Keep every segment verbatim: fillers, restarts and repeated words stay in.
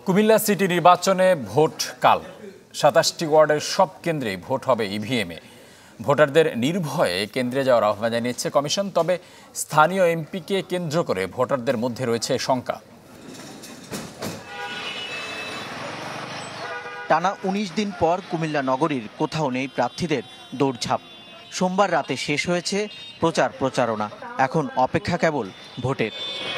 Comilla city নির্বাচনে vote কাল সাতাশটি ওয়ার্ডের সব কেন্দ্রে ভোট হবে ইভিএমে। ভোটারদের নির্ভয়ে কেন্দ্রে যাওয়ার আহ্বান জানিয়েছে কমিশন। তবে স্থানীয় এমপিকে কেন্দ্র করে ভোটারদের মধ্যে রয়েছে শঙ্কা। টানা উনিশ দিন পর কুমিল্লা নগরীর কোথাও নেই প্রার্থীদের দৌড়ঝাঁপ। সোমবার রাতে শেষ হয়েছে প্রচার প্রচারণা, এখন অপেক্ষা কেবল ভোটের।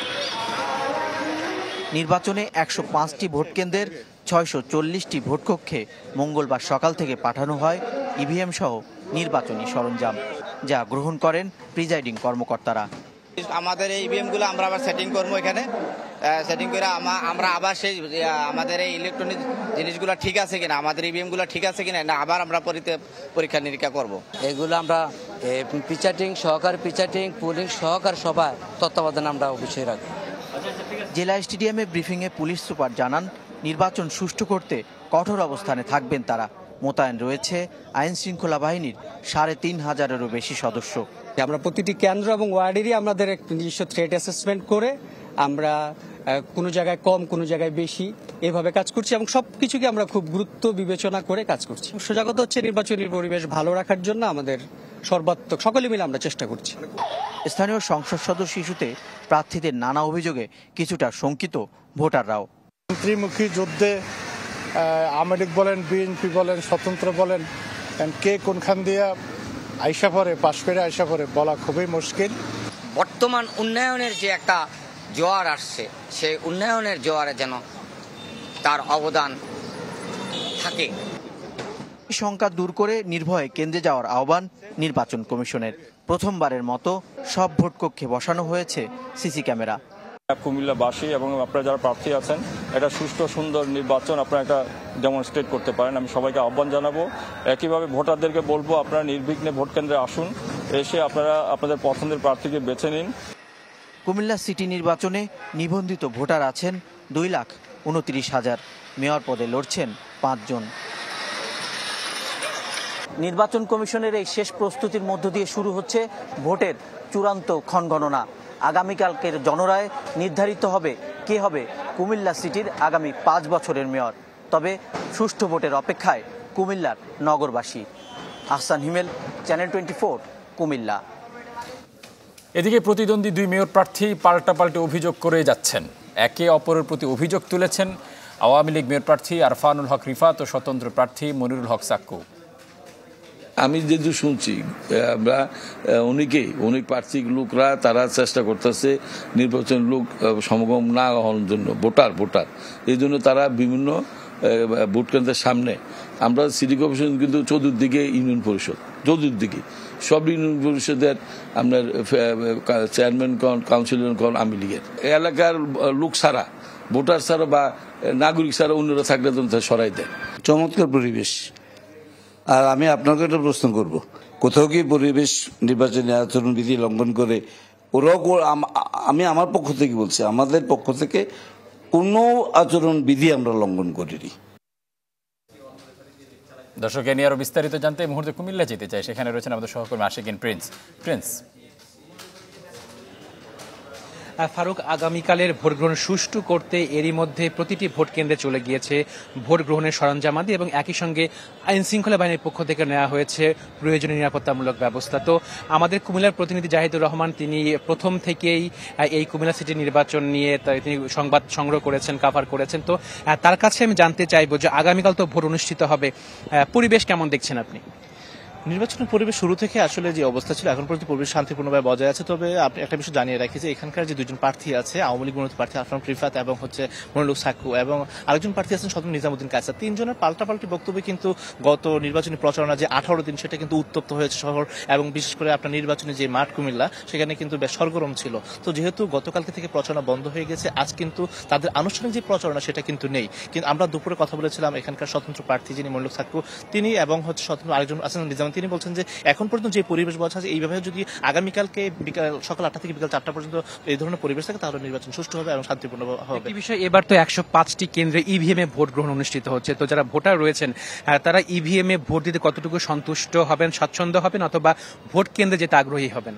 নির্বাচনে একশো পাঁচটি ভোট কেন্দ্রের ছয়শো চল্লিশটি ভোটকক্ষে মঙ্গলবার সকাল থেকে পাঠানো হয় ইভিএম সহ নির্বাচনী সরঞ্জাম, যা গ্রহণ করেন প্রিজাইডিং কর্মকর্তারা। আমাদের এই ইভিএমগুলো আমরা আবার সেটিং করবো, এখানে সেটিং করে আমরা আবার সেই আমাদের এই ইলেকট্রনিক জিনিসগুলো ঠিক আছে কিনা, আমাদের ইভিএমগুলো ঠিক আছে কিনা, না আবার আমরা পরীক্ষা নিরীক্ষা করব। এগুলো আমরা পিচাটিং সহকার পিচাটিং পুলিং সহকার সবাই তত্ত্বাবধান আমরা অবশ্যই রাখবো। জেলা স্টেডিয়ামে ব্রিফিংয়ে পুলিশ সুপার জানান, নির্বাচন সুষ্ঠু করতে কঠোর অবস্থানে থাকবেন তারা। মোতায়েন রয়েছে আইন শৃঙ্খলা বাহিনীর সাড়ে তিন হাজারেরও বেশি সদস্য। আমরা প্রতিটি কেন্দ্র এবং ওয়ার্ডেরই আমাদের নিজস্ব থ্রেট অ্যাসেসমেন্ট করে আমরা কোনো জায়গায় কম কোনো জায়গায় বেশি এভাবে কাজ করছি এবং সব কিছুকে আমরা খুব গুরুত্ব বিবেচনা করে কাজ করছি। সজাগতা হচ্ছে নির্বাচনী পরিবেশ ভালো রাখার জন্য আমাদের সর্বাত্মক সকলে মিলে আমরা চেষ্টা করছি। স্থানীয় সংসদ সদস্য ইস্যুতে প্রার্থীদের নানা অভিযোগে কিছুটা শঙ্কিত ভোটাররাও। ত্রিমুখী যুদ্ধে আওয়ামী লীগ বলেন, বিএনপি বলেন, স্বতন্ত্র বলেন, কে কোনখান দিয়ে আইসা পড়ে পাশ করে আইসা পড়ে বলা খুবই মুশকিল। বর্তমান উন্নয়নের যে একটা জোয়ার আসছে, সেই উন্নয়নের জোয়ারে যেন তার অবদান থাকে। শঙ্কা দূর করে নির্ভয়ে কেন্দ্রে যাওয়ার আহ্বান নির্বাচন কমিশনের। প্রথমবারের মতো সব ভোটকক্ষে বসানো হয়েছে সিসি ক্যামেরা। কুমিল্লাবাসী এবং আপনারা যারা প্রার্থী আছেন, একটা সুষ্ঠু সুন্দর নির্বাচন আপনারা একটা ডেমনস্ট্রেট করতে পারেন। আমি সবাইকে আহ্বান জানাবো, একইভাবে ভোটারদেরকে বলবো আপনারা নির্বিঘ্নে ভোট কেন্দ্রে আসুন, এসে আপনারা আপনাদের পছন্দের প্রার্থীকে বেছে নিন। কুমিল্লা সিটি নির্বাচনে নিবন্ধিত ভোটার আছেন দুই লাখ উনত্রিশ হাজার। মেয়র পদে লড়ছেন পাঁচজন। নির্বাচন কমিশনের এই শেষ প্রস্তুতির মধ্য দিয়ে শুরু হচ্ছে ভোটের চূড়ান্ত ক্ষণগণনা। আগামীকালকের জনরায় নির্ধারিত হবে কে হবে কুমিল্লা সিটির আগামী পাঁচ বছরের মেয়র। তবে সুষ্ঠু ভোটের অপেক্ষায় কুমিল্লার নগরবাসী। Ahsan Himel, channel twenty four, Comilla. এদিকে প্রতিদ্বন্দ্বী দুই মেয়র প্রার্থী পাল্টাপাল্টে অভিযোগ করে যাচ্ছেন। একে অপরের প্রতি অভিযোগ তুলেছেন আওয়ামী লীগ মেয়র প্রার্থী আরফানুল হক রিফাত ও স্বতন্ত্র প্রার্থী মনিরুল হক সাক্কু। আমি যেহেতু শুনছি আমরা অনেকেই অনেক প্রার্থী লোকরা তারা চেষ্টা করতেছে নির্বাচন লোক সমাগম না হওয়ার জন্য, ভোটার ভোটার এই জন্য তারা বিভিন্ন ভোট কেন্দ্রের সামনে। আমরা সিটি কর্পোরেশন কিন্তু চতুর্দিকে ইউনিয়ন পরিষদ, চতুর্দিকে সব ইউনিয়ন পরিষদের আপনার চেয়ারম্যান কন, কাউন্সিলর কন আওয়ামী লীগের এলাকার লোক ছাড়া, ভোটার ছাড়া বা নাগরিক ছাড়া অন্যরা থাকলে তো সরাই দেয়। চমৎকার পরিবেশ। আর আমি আপনাকে একটা প্রশ্ন করব, কোথাও কি পরিবেশ নির্বাচনী আচরণবিধি লঙ্ঘন করে ওরাও? আমি আমার পক্ষ থেকে বলছি, আমাদের পক্ষ থেকে কোনো আচরণ বিধি আমরা লঙ্ঘন করিনি। দর্শক, এ নিয়ে আরো বিস্তারিত জানতে এই মুহূর্তে কুমিল্লা যেতে চাই। সেখানে রয়েছেন আমাদের সহকর্মী আশিকিন প্রিন্স। প্রিন্স ফারুক, আগামীকালের ভোট গ্রহণ সুষ্ঠু করতে এরই মধ্যে প্রতিটি ভোট কেন্দ্রে চলে গিয়েছে ভোট গ্রহণের সরঞ্জামাদি এবং একই সঙ্গে আইন শৃঙ্খলা বাহিনীর পক্ষ থেকে নেওয়া হয়েছে প্রয়োজনীয় নিরাপত্তামূলক ব্যবস্থা। তো আমাদের কুমিল্লার প্রতিনিধি জাহিদুর রহমান তিনি প্রথম থেকেই এই কুমিল্লা সিটি নির্বাচন নিয়ে তিনি সংবাদ সংগ্রহ করেছেন, কাভার করেছেন। তো তার কাছে আমি জানতে চাইবো যে আগামীকাল তো ভোট অনুষ্ঠিত হবে, পরিবেশ কেমন দেখছেন আপনি? নির্বাচনের পরিবেশ শুরু থেকে আসলে যে অবস্থা ছিল এখন পর্যন্ত পরিবেশ শান্তিপূর্ণভাবে বজায় আছে। তবে আপনি একটা বিষয় জানিয়ে রাখি যে এখানকার যে দুজন প্রার্থী আছে, আওয়ামী লীগ মনোনীত প্রার্থী আরফানুল রিফাত এবং হচ্ছে মনিরুল সাক্কু, এবং আরেকজন প্রার্থী আছেন স্বতন্ত্র নিজামুদ্দিন কায়সার, তিনজনের পাল্টাপাল্টি বক্তব্যে কিন্তু গত নির্বাচনী প্রচারণা যে আঠারো দিন সেটা কিন্তু উত্তপ্ত হয়েছে শহর, এবং বিশেষ করে আপনার নির্বাচনী যে মাঠ কুমিল্লা সেখানে কিন্তু বেশ সরগরম ছিল। তো যেহেতু গতকালকে থেকে প্রচারণা বন্ধ হয়ে গেছে, আজ কিন্তু তাদের আনুষ্ঠানিক যে প্রচারণা সেটা কিন্তু নেই। কিন্তু আমরা দুপুরে কথা বলেছিলাম এখানকার স্বতন্ত্র প্রার্থী যিনি মনিরুল সাক্কু তিনি এবং হচ্ছে স্বতন্ত্র আরেকজন আছেন নিজামুদ্দিন, তিনি বলছেন যে এখন পর্যন্ত যে পরিবেশ বলা আছে এইভাবে যদি আগামীকালকে বিকাল সকাল আটটা থেকে বিকাল চারটা পর্যন্ত এই ধরনের পরিবেশ থাকে তাহলে নির্বাচন সুষ্ঠু হবে এবং শান্তিপূর্ণ হবে। এই বিষয়ে এবার তো একশো পাঁচটি কেন্দ্রে ইভিএম এ ভোট গ্রহণ অনুষ্ঠিত হচ্ছে। তো যারা ভোটার রয়েছেন তারা ইভিএম এ ভোট দিতে কতটুকু সন্তুষ্ট হবেন, স্বাচ্ছন্দ্য হবেন, অথবা ভোট কেন্দ্রে যেতে আগ্রহী হবেন?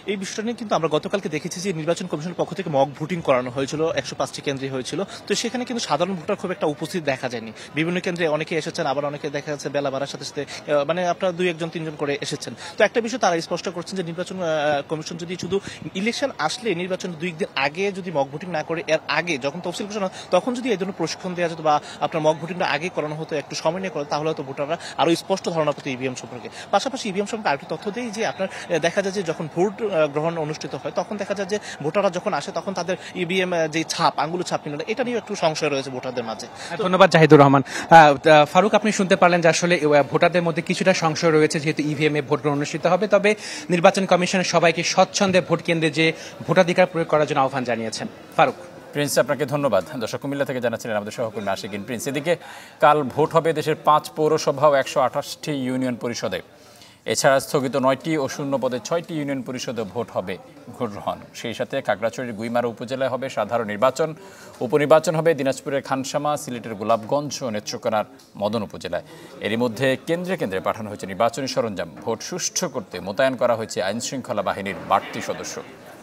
এই বিষয়টা নিয়ে কিন্তু আমরা গতকালকে দেখেছি যে নির্বাচন কমিশনের পক্ষ থেকে মক ভোটিং করানো হয়েছিল, একশো পাঁচটি কেন্দ্রে হয়েছিল। তো সেখানে কিন্তু সাধারণ ভোটার খুব একটা উপস্থিত দেখা যায়নি। বিভিন্ন কেন্দ্রে অনেকে এসেছেন, আবার অনেকে দেখা যাচ্ছে বেলা বাড়ার সাথে সাথে মানে আপনারা দুই একজন তিনজন করে এসেছেন। তো একটা বিষয় তারা স্পষ্ট করছেন যে নির্বাচন কমিশন যদি শুধু ইলেকশন আসলে নির্বাচন দুই দিন আগে যদি মক ভোটিং না করে, এর আগে যখন তফসিল ঘোষণা তখন যদি এই ধরনের প্রশিক্ষণ দেওয়া যেত বা আপনার মক ভোটিংটা আগে করানো হতো, একটু সময় নিয়ে করা, তাহলে হয়তো ভোটাররা আরো স্পষ্ট ধারণা পেত ইভিএম সম্পর্কে। পাশাপাশি ইভিএম সম্পর্কে আরেকটি তথ্য দেই যে আপনার দেখা যায় যে যখন ভোট গ্রহণ অনুষ্ঠিত হয় তখন দেখা যায় যে ভোটাররা যখন আসে তখন তাদের ইভিএম যে ছাপ, আঙ্গুল ছাপ নিল, এটা নিয়ে একটু সংশয় রয়েছে ভোটারদের মাঝে। ধন্যবাদ জাহিদুর রহমান। ফারুক, আপনি শুনতে পারলেন যে আসলে ভোটারদের মধ্যে কিছুটা সংশয় রয়েছে যেহেতু ইভিএম এ ভোট গ্রহণ অনুষ্ঠিত হবে। তবে নির্বাচন কমিশনের সবাইকে স্বচ্ছন্দে ভোট কেন্দ্রে যে ভোটাধিকার প্রয়োগ করার জন্য আহ্বান জানিয়েছেন। ফারুক। প্রিন্স, আপনাকে ধন্যবাদ। দর্শক, কুমিল্লা থেকে জানাচ্ছিলেন আমাদের সহকর্মী আশিকিন প্রিন্স। এদিকে কাল ভোট হবে দেশের পাঁচ পৌরসভা ও একশো আঠাশটি ইউনিয়ন পরিষদে। এছাড়া স্থগিত নয়টি ও শূন্য পদে ছয়টি ইউনিয়ন পরিষদে ভোট হবে ভোট গ্রহণ। সেই সাথে খাগড়াছড়ির গুইমারা উপজেলায় হবে সাধারণ নির্বাচন। উপনির্বাচন হবে দিনাজপুরের খানসামা, সিলেটের গোলাপগঞ্জ ও নেত্রকোনার মদন উপজেলায়। এরই মধ্যে কেন্দ্রে কেন্দ্রে পাঠানো হয়েছে নির্বাচনী সরঞ্জাম। ভোট সুষ্ঠু করতে মোতায়েন করা হয়েছে আইনশৃঙ্খলা বাহিনীর বাড়তি সদস্য।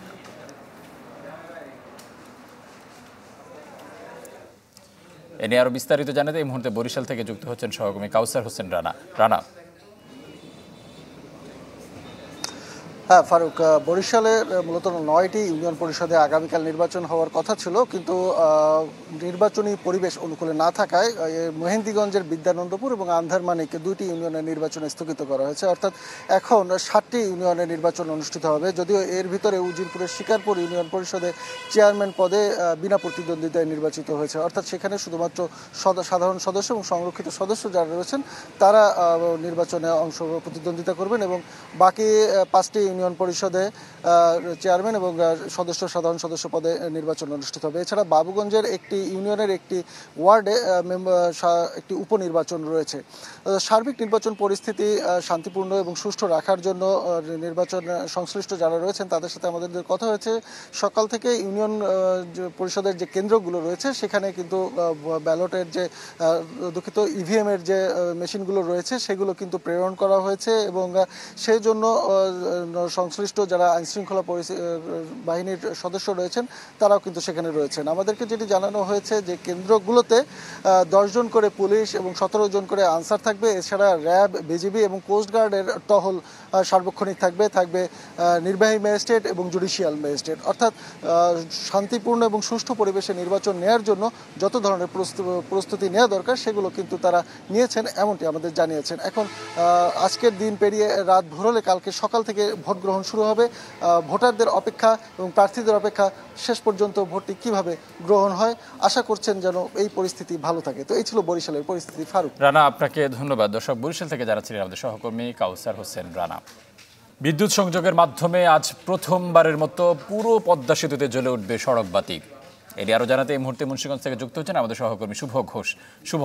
এ নিয়ে আরও বিস্তারিত জানাতে এই মুহূর্তে বরিশাল থেকে যুক্ত হচ্ছেন সহকর্মী কাউসার হোসেন রানা। রানা। হ্যাঁ ফারুক, বরিশালের মূলত নয়টি ইউনিয়ন পরিষদে আগামীকাল নির্বাচন হওয়ার কথা ছিল, কিন্তু নির্বাচনী পরিবেশ অনুকূলে না থাকায় মেহেন্দিগঞ্জের বিদ্যানন্দপুর এবং আন্ধারমানিক দুইটি ইউনিয়নের নির্বাচন স্থগিত করা হয়েছে। অর্থাৎ এখন ষাটটি ইউনিয়নের নির্বাচন অনুষ্ঠিত হবে। যদিও এর ভিতরে উজিরপুরের শিকারপুর ইউনিয়ন পরিষদে চেয়ারম্যান পদে বিনা প্রতিদ্বন্দ্বিতায় নির্বাচিত হয়েছে। অর্থাৎ সেখানে শুধুমাত্র সাধারণ সদস্য এবং সংরক্ষিত সদস্য যারা রয়েছেন তারা নির্বাচনে অংশ প্রতিদ্বন্দ্বিতা করবেন এবং বাকি পাঁচটি ইউনিয়ন পরিষদে চেয়ারম্যান এবং সদস্য সাধারণ সদস্য পদে নির্বাচন অনুষ্ঠিত হবে। এছাড়া বাবুগঞ্জের একটি ইউনিয়নের একটি ওয়ার্ডে একটি উপনির্বাচন রয়েছে। সার্বিক নির্বাচন পরিস্থিতি শান্তিপূর্ণ এবং সুষ্ঠু রাখার জন্য নির্বাচন সংশ্লিষ্ট যারা রয়েছেন তাদের সাথে আমাদের কথা হয়েছে। সকাল থেকে ইউনিয়ন পরিষদের যে কেন্দ্রগুলো রয়েছে সেখানে কিন্তু ব্যালটের যে দুঃখিত ইভিএম এর যে মেশিনগুলো রয়েছে সেগুলো কিন্তু প্রেরণ করা হয়েছে এবং সেই জন্য সংশ্লিষ্ট যারা আইনশৃঙ্খলা বাহিনীর সদস্য রয়েছেন তারাও কিন্তু সেখানে রয়েছেন। আমাদেরকে যেটি জানানো হয়েছে যে কেন্দ্রগুলোতে দশজন করে পুলিশ এবং সতেরো জন করে আনসার থাকবে। এছাড়া র্যাব, বিজিবি এবং কোস্টগার্ডের টহল সার্বক্ষণিক থাকবে থাকবে নির্বাহী ম্যাজিস্ট্রেট এবং জুডিশিয়াল ম্যাজিস্ট্রেট। অর্থাৎ শান্তিপূর্ণ এবং সুষ্ঠু পরিবেশে নির্বাচন নেওয়ার জন্য যত ধরনের প্রস্তুতি নেওয়া দরকার সেগুলো কিন্তু তারা নিয়েছেন, এমনটি আমাদের জানিয়েছেন। এখন আজকের দিন পেরিয়ে রাত ভোর হলে কালকে সকাল থেকে ভোট গ্রহণ শুরু হবে। ভোটারদের অপেক্ষা এবং প্রার্থীদের অপেক্ষা শেষ পর্যন্ত ভোটটি কিভাবে গ্রহণ হয় আশা করছেন যেন এই পরিস্থিতি ভালো থাকে। তো এই ছিল বরিশালের পরিস্থিতি। ফারুক। রানা, আপনাকে ধন্যবাদ। দর্শক, বরিশাল থেকে যারা ছিলেন আমাদের সহকর্মী কাউসার হোসেন রানা। বিদ্যুৎ সংযোগের মাধ্যমে আজ প্রথমবারের মতো পুরো পদ্মা সেতুতে জ্বলে উঠবে সড়ক বাতি। এটি আরও জানাতে এই মুহূর্তে মুন্সিগঞ্জ থেকে যুক্ত হচ্ছেন আমাদের সহকর্মী শুভ ঘোষ। শুভ।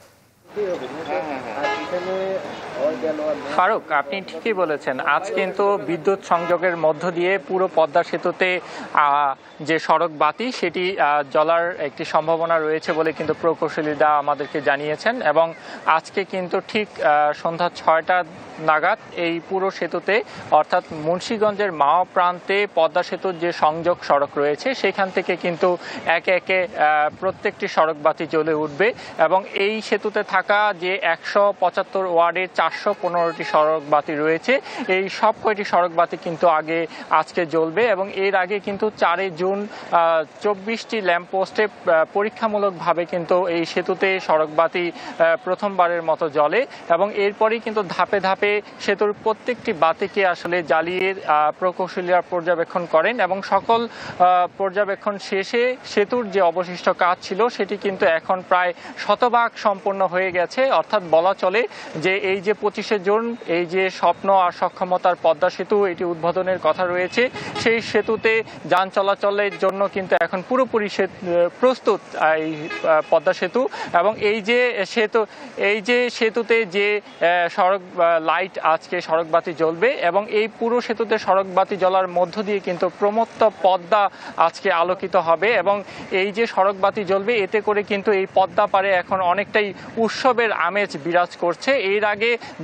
ফারুক, আপনি ঠিকই বলেছেন। আজ কিন্তু বিদ্যুৎ সংযোগের মধ্য দিয়ে পুরো পদ্মা সেতুতে যে সড়ক বাতি সেটি জ্বলার একটি সম্ভাবনা রয়েছে বলে কিন্তু প্রকৌশলীরা আমাদেরকে জানিয়েছেন এবং আজকে কিন্তু ঠিক সন্ধ্যা ছয়টা নাগাদ এই পুরো সেতুতে অর্থাৎ মুন্সিগঞ্জের মাও প্রান্তে পদ্মা সেতুর যে সংযোগ সড়ক রয়েছে সেখান থেকে কিন্তু একে একে প্রত্যেকটি সড়ক বাতি জ্বলে উঠবে এবং এই সেতুতে থাকা যে একশো পঁচাত্তর ওয়ার্ডের চারশো পনেরোটি সড়ক বাতি রয়েছে এই সব কয়টি সড়ক বাতি কিন্তু আগে আজকে জ্বলবে এবং এর আগে কিন্তু চারই জুন চব্বিশটি ল্যাম্পপোস্টে পরীক্ষামূলকভাবে কিন্তু এই সেতুতে সড়ক বাতি প্রথমবারের মতো জ্বলে এবং এরপরই কিন্তু ধাপে ধাপে সেতুর প্রত্যেকটি বাতিকে আসলে জ্বালিয়ে প্রকৌশলীরা পর্যবেক্ষণ করেন এবং সকল পর্যবেক্ষণ শেষে সেতুর যে অবশিষ্ট কাজ ছিল সেটি কিন্তু এখন প্রায় শতভাগ সম্পন্ন হয়ে গেছে। অর্থাৎ বলা চলে যে এই যে পঁচিশে জুন এই যে স্বপ্ন আর সক্ষমতার পদ্মা সেতু এটি উদ্বোধনের কথা রয়েছে সেই সেতুতে যান চলাচলের জন্য কিন্তু এখন পুরোপুরি প্রস্তুত এই পদ্মা সেতু এবং এই যে সেতু এই যে সেতুতে যে সড়ক লাইট আজকে সড়ক বাতি জ্বলবে এবং এই পুরো সেতুতে সড়ক বাতি জ্বলার মধ্য দিয়ে কিন্তু প্রমত্ত পদ্মা আজকে আলোকিত হবে এবং এই যে সড়ক বাতি জ্বলবে এতে করে কিন্তু এই পদ্মা পারে এখন অনেকটাই উৎসবের আমেজ বিরাজ করছে। এর আগে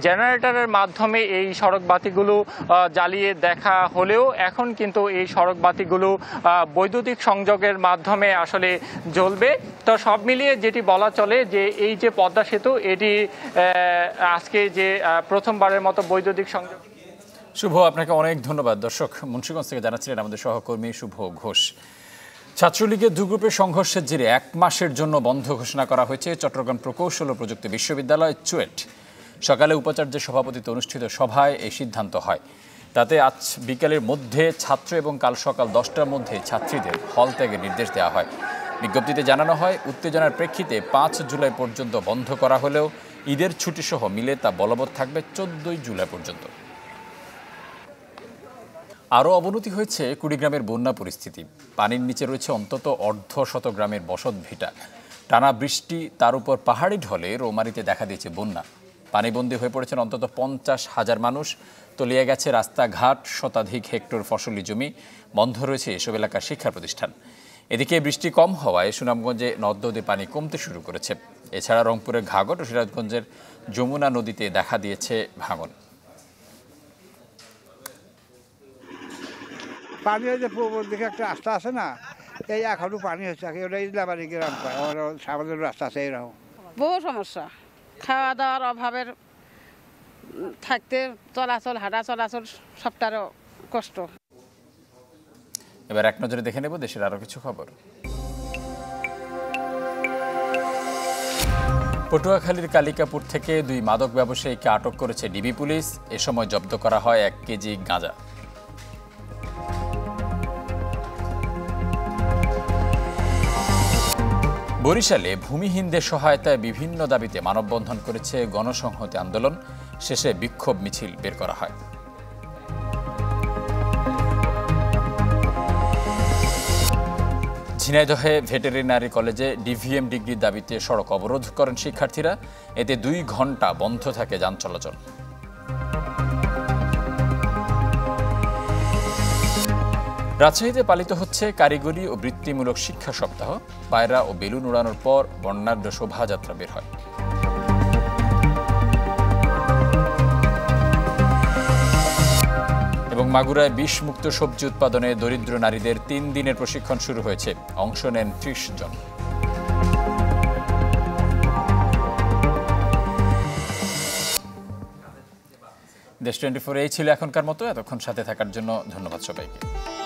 জেনারেটরের মাধ্যমে এই সড়ক বাতিগুলো জ্বালিয়ে দেখা হলেও এখন কিন্তু এই সড়ক বাতিগুলো বৈদ্যুতিক সংযোগের মাধ্যমে আসলে জ্বলবে। তো সব মিলিয়ে যেটি বলা চলে যে এই যে পদ্মা সেতু এটি আজকে যে প্রথমবারের মতো বৈদ্যুতিক সংযোগ। শুভ, আপনাকে অনেক ধন্যবাদ। দর্শক, মুন্সিগঞ্জ থেকে জানাচ্ছিলেন আমাদের সহকর্মী শুভ ঘোষ। ছাত্রলীগের দু গ্রুপের সংঘর্ষের জেরে এক মাসের জন্য বন্ধ ঘোষণা করা হয়েছে চট্টগ্রাম প্রকৌশল ও প্রযুক্তি বিশ্ববিদ্যালয় চুয়েট। সকালে উপাচার্যের সভাপতিত্বে অনুষ্ঠিত সভায় এই সিদ্ধান্ত হয়। তাতে আজ বিকালের মধ্যে ছাত্র এবং কাল সকাল দশটার মধ্যে ছাত্রীদের হল ত্যাগের নির্দেশ দেওয়া হয়। বিজ্ঞপ্তিতে জানানো হয়, উত্তেজনার প্রেক্ষিতে পাঁচ জুলাই পর্যন্ত বন্ধ করা হলেও ঈদের ছুটি সহ মিলে তা বলবৎ থাকবে চোদ্দই জুলাই পর্যন্ত। আরও অবনতি হয়েছে কুড়িগ্রামের বন্যা পরিস্থিতি। পানির নিচে রয়েছে অন্তত অর্ধ শত গ্রামের বসত ভিটা। টানা বৃষ্টি, তার উপর পাহাড়ি ঢলে রৌমারীতে দেখা দিয়েছে বন্যা। পানিবন্দী হয়ে পড়েছেন অন্তত পঞ্চাশ হাজার মানুষ। তলিয়ে গেছে রাস্তাঘাট, শতাধিক হেক্টর ফসলি জমি। বন্ধ রয়েছে এসব এলাকার শিক্ষা প্রতিষ্ঠান। এদিকে বৃষ্টি কম হওয়ায় সুনামগঞ্জে নদ নদীর পানি কমতে শুরু করেছে। এছাড়া রংপুরের ঘাঘট ও সিরাজগঞ্জের যমুনা নদীতে দেখা দিয়েছে ভাঙন। পানি হয়েছে পূর্ব দিকে একটা রাস্তা আছে না, এই এখনো পানি হচ্ছে, ওটাই লাবারি গ্রাম পায়, আমার সামান্য রাস্তা আছে এরকম। বহু সমস্যা, খাওয়া দাওয়ার অভাবের, থাকতে চলাচল, হাঁটা চলাচল সবটারও কষ্ট। এবার এক নজরে দেখে নেব দেশের আরো কিছু খবর। পটুয়াখালীর কালিকাপুর থেকে দুই মাদক ব্যবসায়ীকে আটক করেছে ডিবি পুলিশ। এ সময় জব্দ করা হয় এক কেজি গাঁজা। বরিশালে ভূমিহীনদের সহায়তায় বিভিন্ন দাবিতে মানববন্ধন করেছে গণসংহতি আন্দোলন। শেষে বিক্ষোভ মিছিল বের করা হয়। ঝিনাইদহে ভেটেরিনারি কলেজে ডিভিএম ডিগ্রির দাবিতে সড়ক অবরোধ করেন শিক্ষার্থীরা। এতে দুই ঘন্টা বন্ধ থাকে যান চলাচল। রাজশাহীতে পালিত হচ্ছে কারিগরি ও বৃত্তিমূলক শিক্ষা সপ্তাহ। পায়রা ও বেলুন উড়ানোর পর বর্ণাঢ্য শোভাযাত্রা বের হয়। এবং মাগুরায় বিষমুক্ত সবজি উৎপাদনে দরিদ্র নারীদের তিন দিনের প্রশিক্ষণ শুরু হয়েছে। অংশ নেন ত্রিশ জন। দেশ টোয়েন্টি ফোর এই ছিল এখনকার মতো। এতক্ষণ সাথে থাকার জন্য ধন্যবাদ সবাইকে।